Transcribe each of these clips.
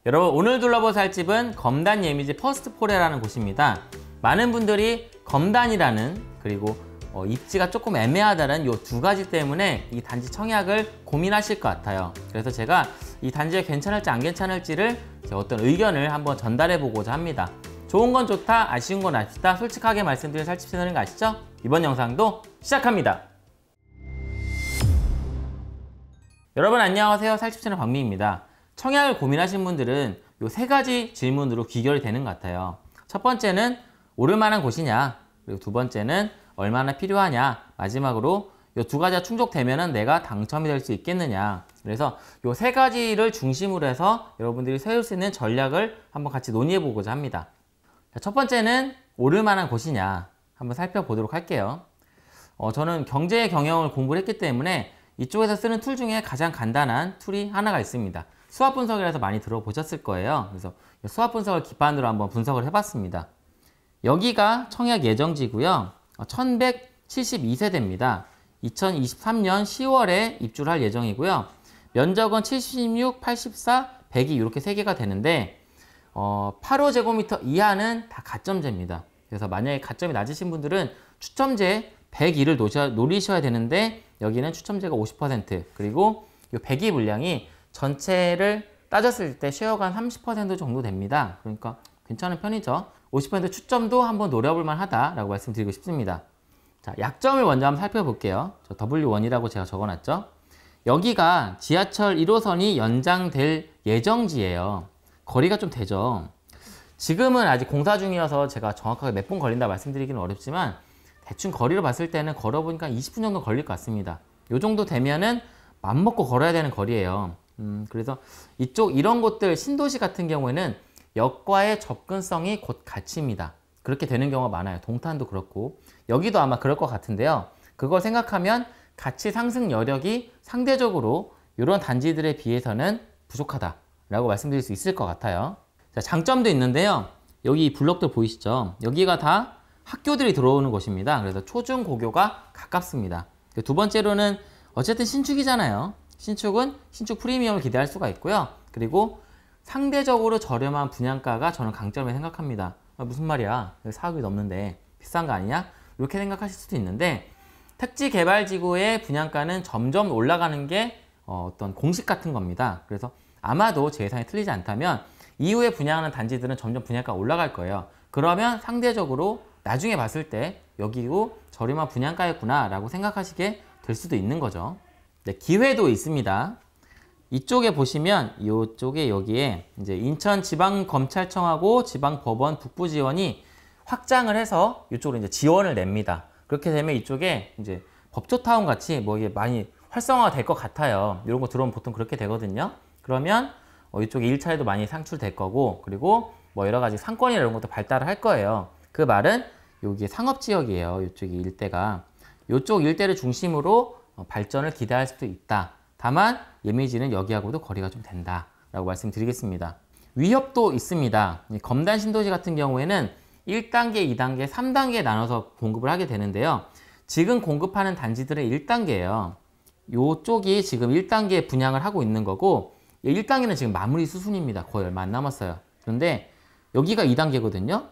여러분, 오늘 둘러볼 살집은 검단 예미지 퍼스트포레라는 곳입니다. 많은 분들이 검단이라는, 그리고 입지가 조금 애매하다는 이 두 가지 때문에 이 단지 청약을 고민하실 것 같아요. 그래서 제가 이 단지가 괜찮을지 안 괜찮을지를 제 어떤 의견을 한번 전달해 보고자 합니다. 좋은 건 좋다, 아쉬운 건 아쉽다, 솔직하게 말씀드린 살집 채널인 거 아시죠? 이번 영상도 시작합니다. 여러분 안녕하세요. 살집 채널 박미입니다. 청약을 고민하신 분들은 이 세 가지 질문으로 귀결이 되는 것 같아요. 첫 번째는 오를 만한 곳이냐, 그리고 두 번째는 얼마나 필요하냐, 마지막으로 이 두 가지가 충족되면 내가 당첨이 될 수 있겠느냐. 그래서 이 세 가지를 중심으로 해서 여러분들이 세울 수 있는 전략을 한번 같이 논의해 보고자 합니다. 첫 번째는 오를 만한 곳이냐 한번 살펴보도록 할게요. 저는 경제 경영을 공부를 했기 때문에 이쪽에서 쓰는 툴 중에 가장 간단한 툴이 하나가 있습니다. 수합 분석이라서 많이 들어보셨을 거예요. 그래서 수합 분석을 기반으로 한번 분석을 해봤습니다. 여기가 청약 예정지고요. 1172세대입니다. 2023년 10월에 입주를 할 예정이고요. 면적은 76, 84, 102 이렇게 3개가 되는데 8호제곱미터 이하는 다 가점제입니다. 그래서 만약에 가점이 낮으신 분들은 추첨제 102를 노리셔야 되는데 여기는 추첨제가 50%, 그리고 이 102 물량이 전체를 따졌을 때 쉐어가 한 30% 정도 됩니다. 그러니까 괜찮은 편이죠. 50% 추첨도 한번 노려볼 만하다라고 말씀드리고 싶습니다. 자, 약점을 먼저 한번 살펴볼게요. 저 W1이라고 제가 적어놨죠. 여기가 지하철 1호선이 연장될 예정지예요. 거리가 좀 되죠. 지금은 아직 공사 중이어서 제가 정확하게 몇 분 걸린다 말씀드리기는 어렵지만 대충 거리를 봤을 때는 걸어보니까 20분 정도 걸릴 것 같습니다. 이 정도 되면은 맘먹고 걸어야 되는 거리예요. 그래서 이런 곳들 신도시 같은 경우에는 역과의 접근성이 곧 가치입니다. 그렇게 되는 경우가 많아요. 동탄도 그렇고 여기도 아마 그럴 것 같은데요. 그걸 생각하면 가치 상승 여력이 상대적으로 이런 단지들에 비해서는 부족하다라고 말씀드릴 수 있을 것 같아요. 자, 장점도 있는데요. 여기 블록들 보이시죠? 여기가 다 학교들이 들어오는 곳입니다. 그래서 초중 고교가 가깝습니다. 두 번째로는 어쨌든 신축이잖아요. 신축은 신축 프리미엄을 기대할 수가 있고요. 그리고 상대적으로 저렴한 분양가가 저는 강점이라고 생각합니다. 무슨 말이야? 4억이 넘는데 비싼 거 아니냐? 이렇게 생각하실 수도 있는데 택지개발지구의 분양가는 점점 올라가는 게 어떤 공식 같은 겁니다. 그래서 아마도 제 예상이 틀리지 않다면 이후에 분양하는 단지들은 점점 분양가가 올라갈 거예요. 그러면 상대적으로 나중에 봤을 때 여기고 저렴한 분양가였구나 라고 생각하시게 될 수도 있는 거죠. 네, 기회도 있습니다. 이쪽에 보시면 이쪽에 여기에 이제 인천지방검찰청하고 지방법원 북부지원이 확장을 해서 이쪽으로 이제 지원을 냅니다. 그렇게 되면 이쪽에 이제 법조타운 같이 뭐 이게 많이 활성화가 될 것 같아요. 이런 거 들어오면 보통 그렇게 되거든요. 그러면 이쪽에 일자리도 많이 창출될 거고, 그리고 뭐 여러 가지 상권이나 이런 것도 발달을 할 거예요. 그 말은 여기 상업지역이에요. 이쪽이 일대가. 이쪽 일대를 중심으로 발전을 기대할 수도 있다. 다만 예미지는 여기하고도 거리가 좀 된다 라고 말씀드리겠습니다. 위협도 있습니다. 검단 신도시 같은 경우에는 1단계, 2단계, 3단계에 나눠서 공급을 하게 되는데요. 지금 공급하는 단지들은 1단계예요. 이쪽이 지금 1단계 분양을 하고 있는 거고 1단계는 지금 마무리 수순입니다. 거의 얼마 안 남았어요. 그런데 여기가 2단계거든요.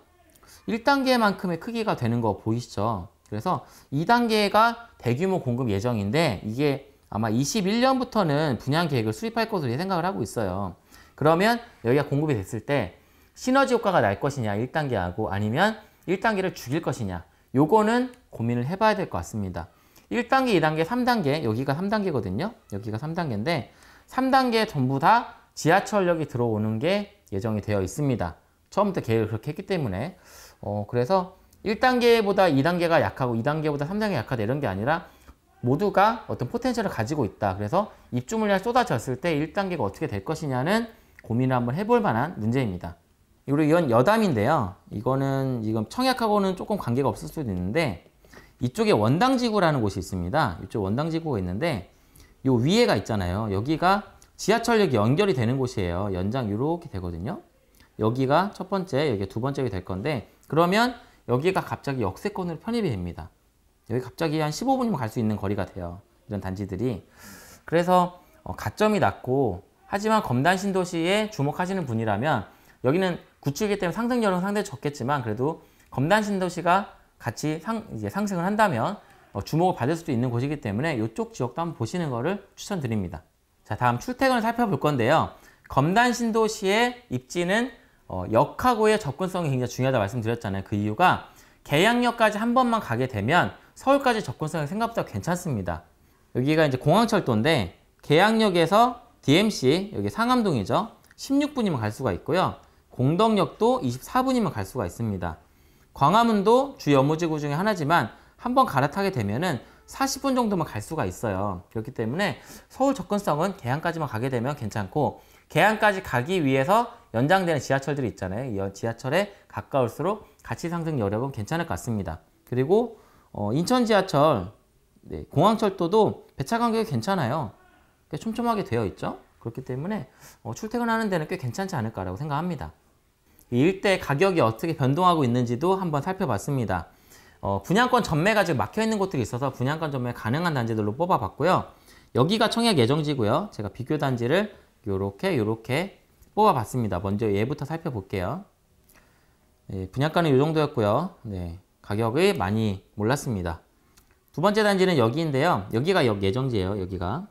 1단계만큼의 크기가 되는 거 보이시죠? 그래서 2단계가 대규모 공급 예정인데 이게 아마 21년부터는 분양 계획을 수립할 것으로 생각을 하고 있어요. 그러면 여기가 공급이 됐을 때 시너지 효과가 날 것이냐 1단계하고 아니면 1단계를 죽일 것이냐 요거는 고민을 해봐야 될 것 같습니다. 1단계, 2단계, 3단계 여기가 3단계거든요. 여기가 3단계인데 3단계 전부 다 지하철역이 들어오는 게 예정이 되어 있습니다. 처음부터 계획을 그렇게 했기 때문에 그래서 1단계보다 2단계가 약하고 2단계보다 3단계가 약하다 이런 게 아니라 모두가 어떤 포텐셜을 가지고 있다. 그래서 입주 물량이 쏟아졌을 때 1단계가 어떻게 될 것이냐는 고민을 한번 해볼 만한 문제입니다. 그리고 이건 여담인데요. 이거는 지금 청약하고는 조금 관계가 없을 수도 있는데 이쪽에 원당지구라는 곳이 있습니다. 이쪽 원당지구가 있는데 요 위에가 있잖아요. 여기가 지하철역이 연결이 되는 곳이에요. 연장 이렇게 되거든요. 여기가 첫 번째, 여기 두 번째가 될 건데 그러면 여기가 갑자기 역세권으로 편입이 됩니다. 여기 갑자기 한 15분이면 갈 수 있는 거리가 돼요. 이런 단지들이. 그래서 가점이 낮고 하지만 검단 신도시에 주목하시는 분이라면 여기는 구축이기 때문에 상승률은 상당히 적겠지만 그래도 검단 신도시가 같이 이제 상승을 한다면 주목을 받을 수도 있는 곳이기 때문에 이쪽 지역도 한번 보시는 것을 추천드립니다. 자, 다음 출퇴근을 살펴볼 건데요. 검단 신도시의 입지는 역하고의 접근성이 굉장히 중요하다고 말씀드렸잖아요. 그 이유가 계양역까지 한 번만 가게 되면 서울까지 접근성이 생각보다 괜찮습니다. 여기가 이제 공항철도인데 계양역에서 DMC, 여기 상암동이죠. 16분이면 갈 수가 있고요. 공덕역도 24분이면 갈 수가 있습니다. 광화문도 주 여무지구 중에 하나지만 한번 갈아타게 되면은 40분 정도만 갈 수가 있어요. 그렇기 때문에 서울 접근성은 계양까지만 가게 되면 괜찮고 계양까지 가기 위해서 연장되는 지하철들이 있잖아요. 이 지하철에 가까울수록 가치 상승 여력은 괜찮을 것 같습니다. 그리고 인천 지하철, 네, 공항철도도 배차 간격이 괜찮아요. 꽤 촘촘하게 되어 있죠. 그렇기 때문에 출퇴근하는 데는 꽤 괜찮지 않을까라고 생각합니다. 이 일대 가격이 어떻게 변동하고 있는지도 한번 살펴봤습니다. 분양권 전매가 지금 막혀 있는 곳들이 있어서 분양권 전매 가능한 단지들로 뽑아봤고요. 여기가 청약 예정지고요. 제가 비교 단지를 요렇게 뽑아봤습니다. 먼저 얘부터 살펴볼게요. 네, 분양가는 이 정도였고요. 네, 가격이 많이 몰랐습니다. 두 번째 단지는 여기인데요. 여기가 역 예정지예요. 여기가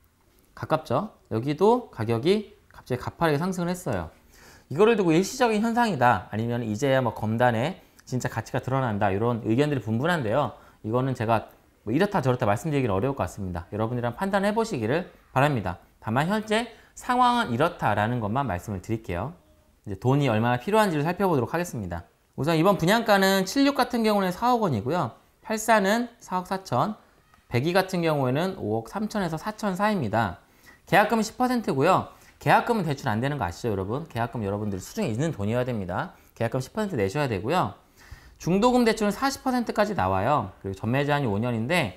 가깝죠. 여기도 가격이 갑자기 가파르게 상승을 했어요. 이거를 두고 일시적인 현상이다, 아니면 이제야 뭐 검단에 진짜 가치가 드러난다, 이런 의견들이 분분한데요. 이거는 제가 뭐 이렇다 저렇다 말씀드리기는 어려울 것 같습니다. 여러분들이랑 판단해 보시기를 바랍니다. 다만 현재 상황은 이렇다라는 것만 말씀을 드릴게요. 이제 돈이 얼마나 필요한지를 살펴보도록 하겠습니다. 우선 이번 분양가는 76 같은 경우는 4억 원이고요. 84는 4억 4천, 102 같은 경우에는 5억 3천에서 4천 사이입니다. 계약금은 10%고요. 계약금은 대출 안 되는 거 아시죠, 여러분? 계약금 여러분들 수중에 있는 돈이어야 됩니다. 계약금 10% 내셔야 되고요. 중도금 대출은 40%까지 나와요. 그리고 전매 제한이 5년인데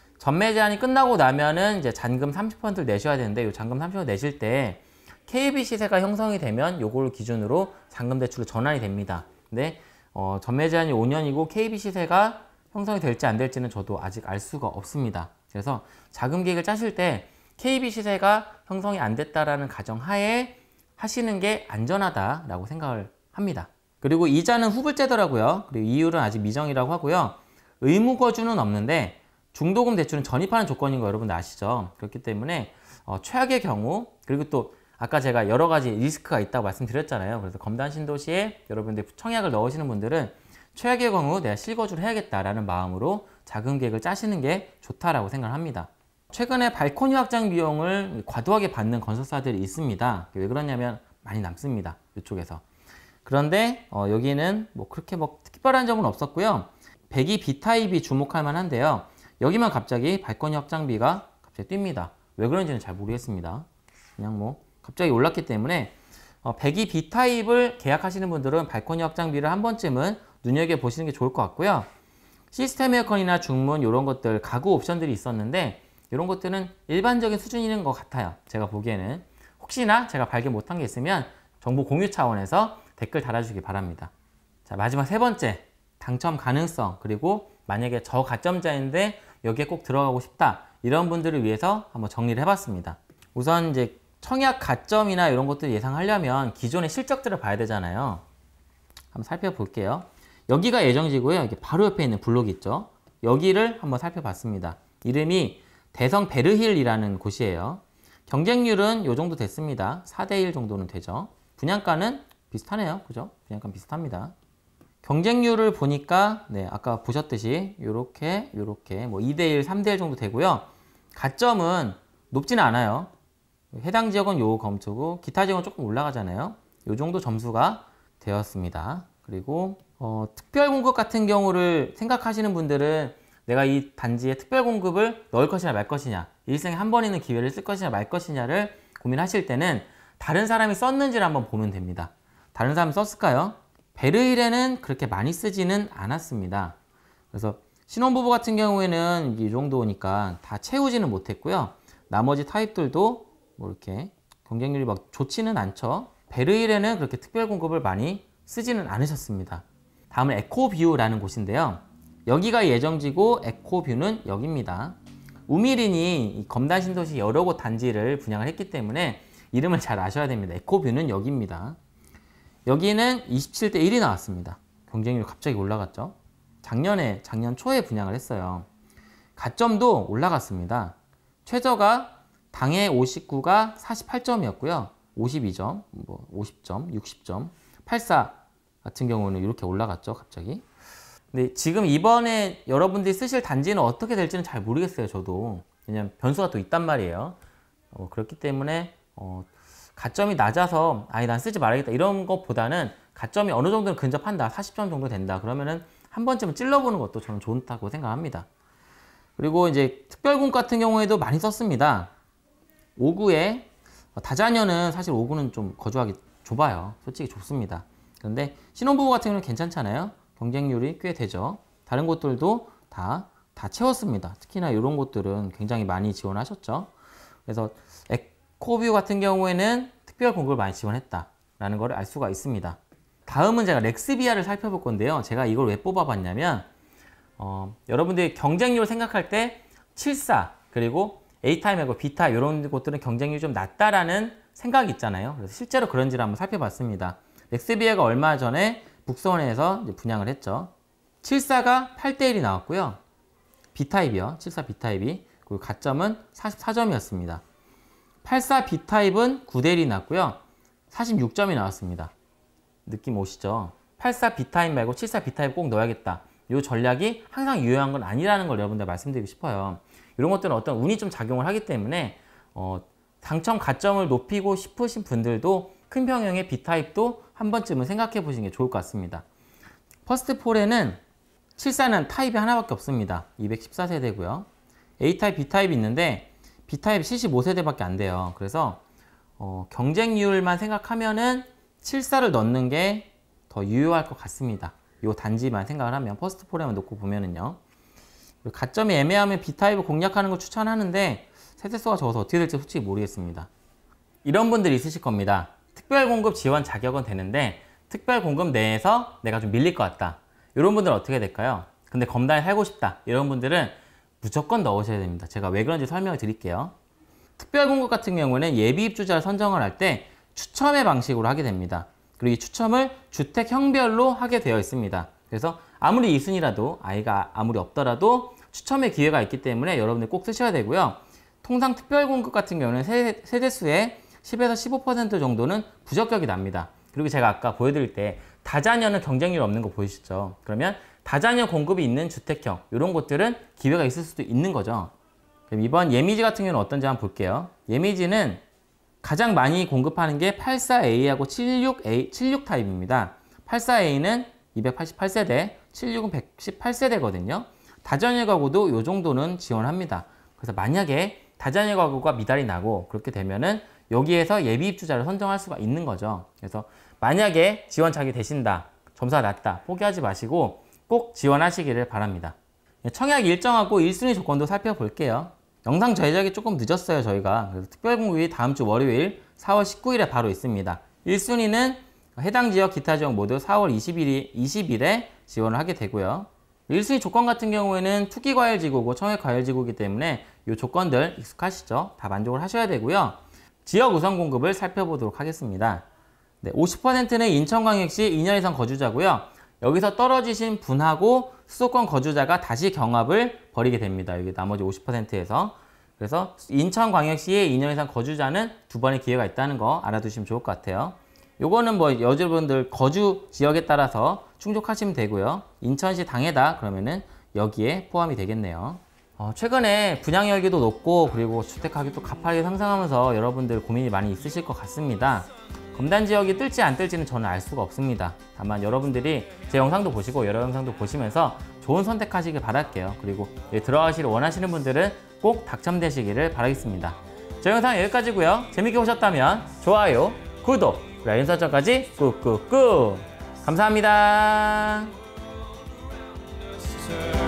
전매 제한이 끝나고 나면은 이제 잔금 30%를 내셔야 되는데 이 잔금 30% 내실 때 KB 시세가 형성이 되면 요걸 기준으로 잔금 대출로 전환이 됩니다. 근데 전매 제한이 5년이고 KB 시세가 형성이 될지 안 될지는 저도 아직 알 수가 없습니다. 그래서 자금 계획을 짜실 때 KB 시세가 형성이 안 됐다라는 가정하에 하시는 게 안전하다라고 생각을 합니다. 그리고 이자는 후불제더라고요. 그리고 이율은 아직 미정이라고 하고요. 의무거주는 없는데 중도금 대출은 전입하는 조건인 거 여러분들 아시죠? 그렇기 때문에 최악의 경우, 그리고 또 아까 제가 여러 가지 리스크가 있다고 말씀드렸잖아요. 그래서 검단 신도시에 여러분들 청약을 넣으시는 분들은 최악의 경우 내가 실거주를 해야겠다라는 마음으로 자금 계획을 짜시는 게 좋다라고 생각을 합니다. 최근에 발코니 확장 비용을 과도하게 받는 건설사들이 있습니다. 왜 그러냐면 많이 남습니다. 이쪽에서. 그런데 여기는 뭐 그렇게 뭐 특별한 점은 없었고요. 102 B타입이 주목할 만한데요. 여기만 갑자기 발코니 확장비가 갑자기 뜁니다. 왜 그런지는 잘 모르겠습니다. 그냥 뭐 갑자기 올랐기 때문에 102 B타입을 계약하시는 분들은 발코니 확장비를 한 번쯤은 눈여겨보시는 게 좋을 것 같고요. 시스템 에어컨이나 중문 이런 것들 가구 옵션들이 있었는데 이런 것들은 일반적인 수준인 것 같아요. 제가 보기에는. 혹시나 제가 발견 못한 게 있으면 정보 공유 차원에서 댓글 달아주시기 바랍니다. 자, 마지막 세 번째, 당첨 가능성, 그리고 만약에 저가점자인데 여기에 꼭 들어가고 싶다, 이런 분들을 위해서 한번 정리를 해봤습니다. 우선 이제 청약 가점이나 이런 것들 예상하려면 기존의 실적들을 봐야 되잖아요. 한번 살펴볼게요. 여기가 예정지고요. 이게 바로 옆에 있는 블록이 있죠. 여기를 한번 살펴봤습니다. 이름이 대성 베르힐이라는 곳이에요. 경쟁률은 이 정도 됐습니다. 4대1 정도는 되죠. 분양가는 비슷하네요. 그죠? 분양가 비슷합니다. 경쟁률을 보니까 네, 아까 보셨듯이 요렇게 뭐 2대1, 3대1 정도 되고요. 가점은 높지는 않아요. 해당 지역은 요 검토고 기타 지역은 조금 올라가잖아요. 요 정도 점수가 되었습니다. 그리고 특별 공급 같은 경우를 생각하시는 분들은 내가 이 단지에 특별 공급을 넣을 것이냐 말 것이냐, 일생에 한 번 있는 기회를 쓸 것이냐 말 것이냐를 고민하실 때는 다른 사람이 썼는지를 한번 보면 됩니다. 다른 사람이 썼을까요? 베르힐에는 그렇게 많이 쓰지는 않았습니다. 그래서 신혼부부 같은 경우에는 이 정도니까 다 채우지는 못했고요. 나머지 타입들도 뭐 이렇게 경쟁률이 막 좋지는 않죠. 베르힐에는 그렇게 특별 공급을 많이 쓰지는 않으셨습니다. 다음은 에코뷰라는 곳인데요. 여기가 예정지고 에코뷰는 여기입니다. 우미린이 검단 신도시 여러 곳 단지를 분양을 했기 때문에 이름을 잘 아셔야 됩니다. 에코뷰는 여기입니다. 여기는 27대 1이 나왔습니다. 경쟁률 갑자기 올라갔죠. 작년 초에 분양을 했어요. 가점도 올라갔습니다. 최저가 당해 59가 48점이었고요. 52점, 50점, 60점, 84 같은 경우는 이렇게 올라갔죠, 갑자기. 근데 지금 이번에 여러분들이 쓰실 단지는 어떻게 될지는 잘 모르겠어요, 저도. 왜냐면 변수가 또 있단 말이에요. 그렇기 때문에 가점이 낮아서 아니 난 쓰지 말아야겠다 이런 것보다는 가점이 어느 정도는 근접한다, 40점 정도 된다 그러면은 한 번쯤은 찔러보는 것도 저는 좋다고 생각합니다. 그리고 이제 특별공급 같은 경우에도 많이 썼습니다. 5구에 다자녀는 사실 5구는 좀 거주하기 좁아요. 솔직히 좁습니다. 그런데 신혼부부 같은 경우는 괜찮잖아요. 경쟁률이 꽤 되죠. 다른 곳들도 다 채웠습니다. 특히나 이런 곳들은 굉장히 많이 지원하셨죠. 그래서 에코뷰 같은 경우에는 특별 공급을 많이 지원했다라는 걸 알 수가 있습니다. 다음은 제가 렉스비아를 살펴볼 건데요. 제가 이걸 왜 뽑아봤냐면 여러분들이 경쟁률을 생각할 때 74 그리고 A타입하고 B타입 이런 곳들은 경쟁률이 좀 낮다라는 생각이 있잖아요. 그래서 실제로 그런지를 한번 살펴봤습니다. 렉스비아가 얼마 전에 북서원에서 분양을 했죠. 74가 8대1이 나왔고요. B타입이요. 74 B타입이. 그리고 가점은 44점이었습니다. 84 B타입은 9대1이 나왔고요. 46점이 나왔습니다. 느낌 오시죠? 84 B타입 말고 74 B타입 꼭 넣어야겠다. 이 전략이 항상 유효한 건 아니라는 걸 여러분들 말씀드리고 싶어요. 이런 것들은 어떤 운이 좀 작용을 하기 때문에 당첨 가점을 높이고 싶으신 분들도 큰 평형의 B타입도 한 번쯤은 생각해 보시는 게 좋을 것 같습니다. 퍼스트4에는 74는 타입이 하나밖에 없습니다. 214세대고요. A타입, B타입이 있는데 B타입이 75세대밖에 안 돼요. 그래서 경쟁률만 생각하면은 74를 넣는 게 더 유효할 것 같습니다. 이 단지만 생각을 하면 퍼스트4에만 놓고 보면은요. 가점이 애매하면 B타입을 공략하는 걸 추천하는데 세대수가 적어서 어떻게 될지 솔직히 모르겠습니다. 이런 분들이 있으실 겁니다. 특별공급 지원 자격은 되는데 특별공급 내에서 내가 좀 밀릴 것 같다. 이런 분들은 어떻게 될까요? 근데 검단에 살고 싶다. 이런 분들은 무조건 넣으셔야 됩니다. 제가 왜 그런지 설명을 드릴게요. 특별공급 같은 경우는 예비입주자를 선정을 할 때 추첨의 방식으로 하게 됩니다. 그리고 이 추첨을 주택형별로 하게 되어 있습니다. 그래서 아무리 2순위라도 아이가 아무리 없더라도 추첨의 기회가 있기 때문에 여러분들 꼭 쓰셔야 되고요. 통상 특별공급 같은 경우는 세대수의 10에서 15% 정도는 부적격이 납니다. 그리고 제가 아까 보여드릴 때 다자녀는 경쟁률 없는 거 보이시죠? 그러면 다자녀 공급이 있는 주택형 이런 곳들은 기회가 있을 수도 있는 거죠. 그럼 이번 예미지 같은 경우는 어떤지 한번 볼게요. 예미지는 가장 많이 공급하는 게 84A하고 76 타입입니다. 84A는 288세대, 76은 118세대거든요. 다자녀 가구도 이 정도는 지원합니다. 그래서 만약에 다자녀 가구가 미달이 나고 그렇게 되면은 여기에서 예비 입주자를 선정할 수가 있는 거죠. 그래서 만약에 지원 자격이 되신다, 점수가 낮다, 포기하지 마시고 꼭 지원하시기를 바랍니다. 청약 일정하고 1순위 조건도 살펴볼게요. 영상 제작이 조금 늦었어요, 저희가. 그래서 특별공급이 다음 주 월요일 4월 19일에 바로 있습니다. 1순위는 해당 지역 기타 지역 모두 4월 20일에 지원을 하게 되고요. 1순위 조건 같은 경우에는 투기과열지구고 청약과열지구이기 때문에 이 조건들 익숙하시죠? 다 만족을 하셔야 되고요. 지역 우선 공급을 살펴보도록 하겠습니다. 네, 50%는 인천광역시 2년 이상 거주자고요. 여기서 떨어지신 분하고 수도권 거주자가 다시 경합을 벌이게 됩니다. 여기 나머지 50%에서. 그래서 인천광역시에 2년 이상 거주자는 두 번의 기회가 있다는 거 알아두시면 좋을 것 같아요. 요거는 뭐 여러분들 거주 지역에 따라서 충족하시면 되고요. 인천시 당해다 그러면은 여기에 포함이 되겠네요. 최근에 분양 열기도 높고 그리고 주택 가격도 가파르게 상승하면서 여러분들 고민이 많이 있으실 것 같습니다. 검단 지역이 뜰지 안 뜰지는 저는 알 수가 없습니다. 다만 여러분들이 제 영상도 보시고 여러 영상도 보시면서 좋은 선택하시길 바랄게요. 그리고 들어가시를 원하시는 분들은 꼭 당첨되시기를 바라겠습니다. 저 영상 여기까지고요. 재밌게 보셨다면 좋아요, 구독, 알림 설정까지 꾹꾹꾹 감사합니다.